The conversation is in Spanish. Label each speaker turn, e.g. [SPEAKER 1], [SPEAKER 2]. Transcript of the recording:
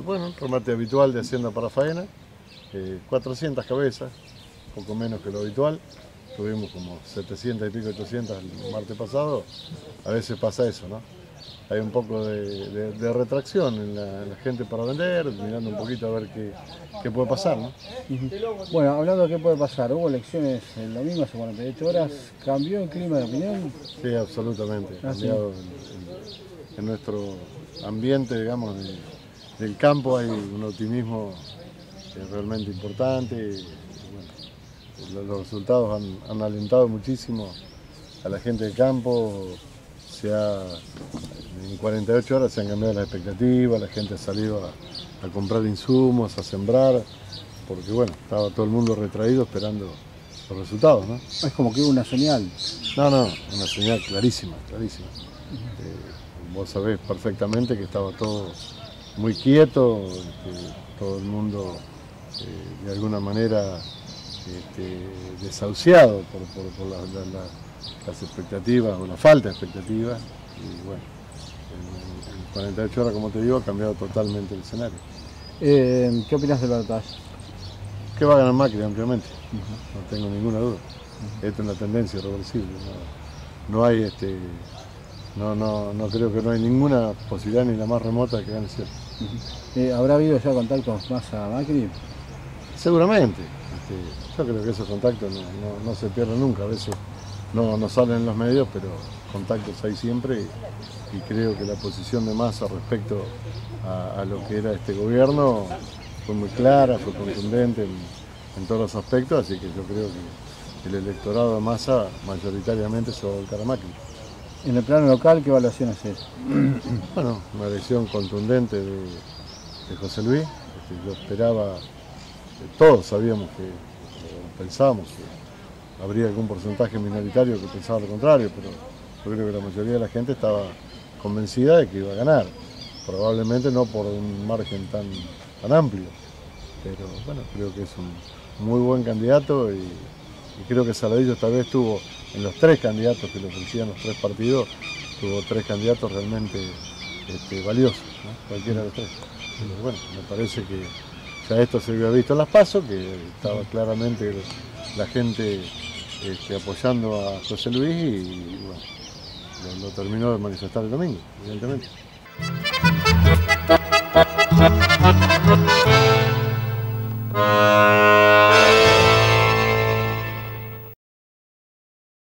[SPEAKER 1] bueno, remate habitual de Hacienda para Faena, 400 cabezas, poco menos que lo habitual. Tuvimos como 700 y pico, 800 el martes pasado. A veces pasa eso, ¿no? Hay un poco de retracción en la gente para vender, mirando un poquito a ver qué puede pasar, ¿no?
[SPEAKER 2] Bueno, hablando de qué puede pasar, hubo elecciones el domingo hace 48 horas, ¿cambió el clima de opinión?
[SPEAKER 1] Sí, absolutamente. Ha cambiado en nuestro ambiente, digamos, del campo hay un optimismo realmente importante. Bueno, los resultados han alentado muchísimo a la gente del campo. En 48 horas se han cambiado las expectativas, la gente ha salido a comprar insumos, a sembrar, porque bueno, estaba todo el mundo retraído esperando los resultados, ¿no?
[SPEAKER 2] Es como que hubo una señal.
[SPEAKER 1] No, una señal clarísima, clarísima. Vos sabés perfectamente que estaba todo muy quieto, todo el mundo de alguna manera desahuciado por las expectativas o la falta de expectativas. Y bueno, en 48 horas, como te digo, ha cambiado totalmente el escenario.
[SPEAKER 2] ¿Qué opinas del balotaje?
[SPEAKER 1] Que va a ganar Macri ampliamente, no tengo ninguna duda. Esta es una tendencia irreversible. No creo que no hay ninguna posibilidad ni la más remota de que gane Scioli.
[SPEAKER 2] ¿Habrá habido ya contactos más a Macri?
[SPEAKER 1] Seguramente. Yo creo que esos contactos no se pierden nunca. A veces no salen en los medios, pero contactos hay siempre. Y creo que la posición de Massa respecto a lo que era este gobierno fue muy clara, fue contundente en todos los aspectos. Así que yo creo que el electorado de Massa mayoritariamente se va a volcar a Macri.
[SPEAKER 2] En el plano local, ¿qué evaluación haces?
[SPEAKER 1] Bueno, una elección contundente de José Luis. Yo esperaba, todos sabíamos pensábamos que habría algún porcentaje minoritario que pensaba lo contrario, pero yo creo que la mayoría de la gente estaba convencida de que iba a ganar. Probablemente no por un margen tan amplio, pero bueno, creo que es un muy buen candidato y creo que Saladillo esta vez tuvo, en los 3 candidatos que le ofrecían los 3 partidos, tuvo 3 candidatos realmente valiosos, ¿no? Cualquiera de los 3. Pero bueno, me parece que ya esto se había visto en las PASO, que estaba claramente la gente apoyando a José Luis y bueno, lo terminó de manifestar el domingo, evidentemente.